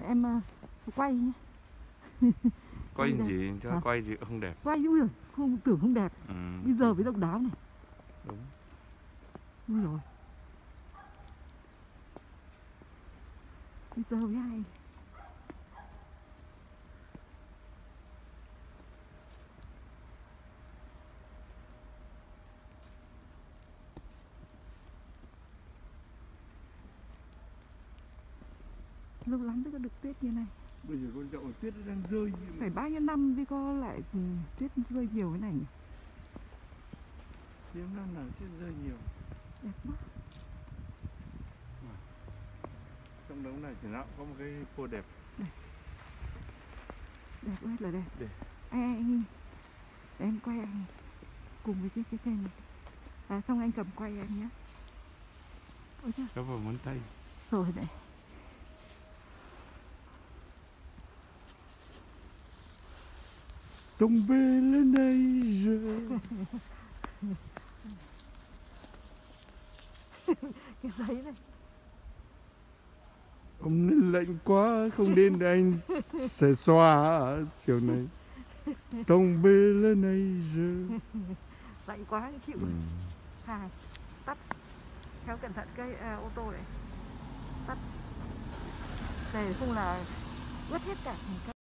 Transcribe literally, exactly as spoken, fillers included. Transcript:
Em uh, quay nhé. Quay gì cho à? Quay gì không đẹp. Quay đúng rồi, không tưởng không đẹp. Ừ. Bây giờ mới độc đáo này. Đúng. Đúng rồi. Bây giờ với ai? Lâu lắm mới có được tuyết như này. Bây giờ con chậu tuyết đang rơi. Phải bao nhiêu năm mới có lại tuyết rơi nhiều thế này nhỉ? Hiếm năm nào tuyết rơi nhiều. Đẹp quá. À, trong đống này thì nó có một cái cô đẹp. Đây. Đẹp quá là đẹp. Đây. Anh, anh, anh, em quay anh cùng với cái cái cây này. À, xong anh cầm quay anh nhé. Ôi trời. Có vào ngón tay. Rồi này. Tung bê lên đây rồi. Cái giấy này. Ông nên lạnh quá, không đến anh sẽ xoa chiều này. Tung bê lên đây rồi. Lạnh quá chịu. Ừ. Hai. Tắt. Theo cẩn thận cây à, ô tô này. Tắt. Để không là ướt hết cả.